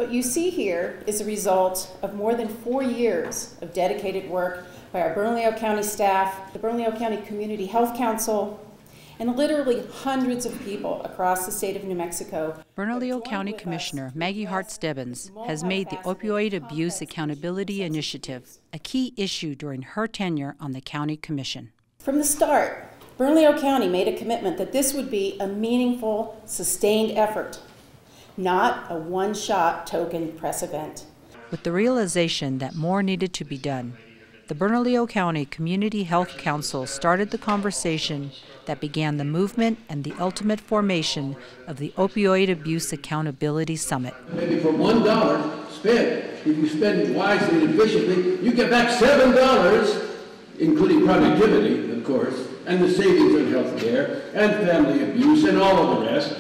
What you see here is a result of more than 4 years of dedicated work by our Bernalillo County staff, the Bernalillo County Community Health Council, and literally hundreds of people across the state of New Mexico. Bernalillo County Commissioner Maggie Hart-Stebbins has made the Opioid Abuse Accountability Initiative a key issue during her tenure on the County Commission. From the start, Bernalillo County made a commitment that this would be a meaningful, sustained effort, not a one-shot token press event. With the realization that more needed to be done, the Bernalillo County Community Health Council started the conversation that began the movement and the ultimate formation of the Opioid Abuse Accountability Summit. Maybe for $1 spent, if you spend it wisely and efficiently, you get back $7, including productivity, of course, and the savings on health care and family abuse and all of the rest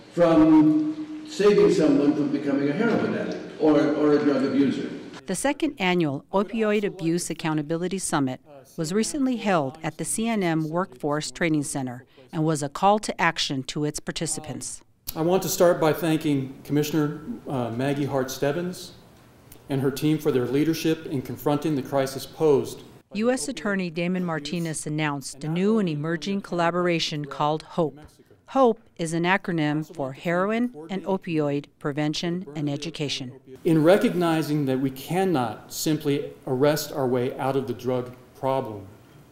from saving someone from becoming a heroin addict or a drug abuser. The second annual Opioid Abuse Accountability Summit was recently held at the CNM Workforce Training Center and was a call to action to its participants. I want to start by thanking Commissioner Maggie Hart-Stebbins and her team for their leadership in confronting the crisis posed. U.S. Attorney Damon Martinez announced a new and emerging collaboration called HOPE. HOPE is an acronym for Heroin and Opioid Prevention and Education. In recognizing that we cannot simply arrest our way out of the drug problem,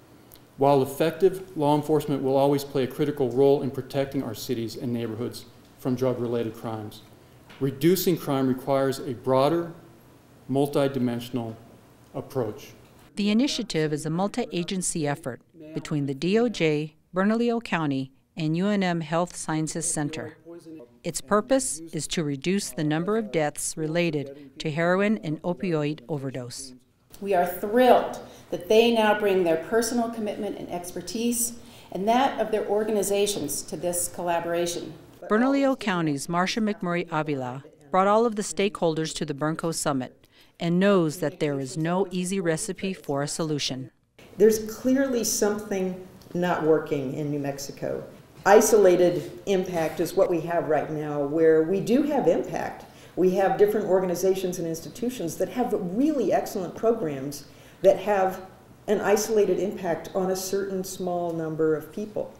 while effective law enforcement will always play a critical role in protecting our cities and neighborhoods from drug-related crimes, reducing crime requires a broader, multidimensional approach. The initiative is a multi-agency effort between the DOJ, Bernalillo County, and UNM Health Sciences Center. Its purpose is to reduce the number of deaths related to heroin and opioid overdose. We are thrilled that they now bring their personal commitment and expertise and that of their organizations to this collaboration. Bernalillo County's Marcia McMurray Avila brought all of the stakeholders to the BernCo Summit and knows that there is no easy recipe for a solution. There's clearly something not working in New Mexico. Isolated impact is what we have right now, where we do have impact. We have different organizations and institutions that have really excellent programs that have an isolated impact on a certain small number of people.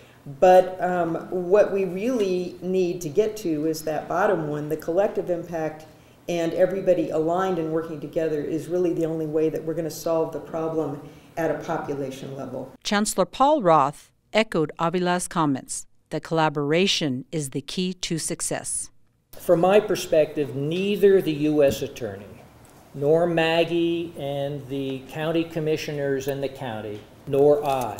But what we really need to get to is that bottom one, the collective impact, and everybody aligned and working together is really the only way that we're going to solve the problem at a population level. Chancellor Paul Roth echoed Avila's comments that collaboration is the key to success. From my perspective, neither the U.S. Attorney nor Maggie and the county commissioners and the county, nor I,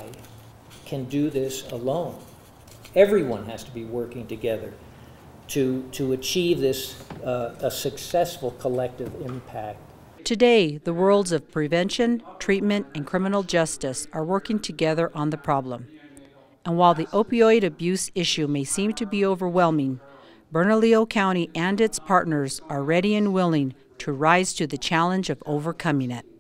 can do this alone. Everyone has to be working together to achieve this a successful collective impact. Today, the worlds of prevention, treatment, and criminal justice are working together on the problem. And while the opioid abuse issue may seem to be overwhelming, Bernalillo County and its partners are ready and willing to rise to the challenge of overcoming it.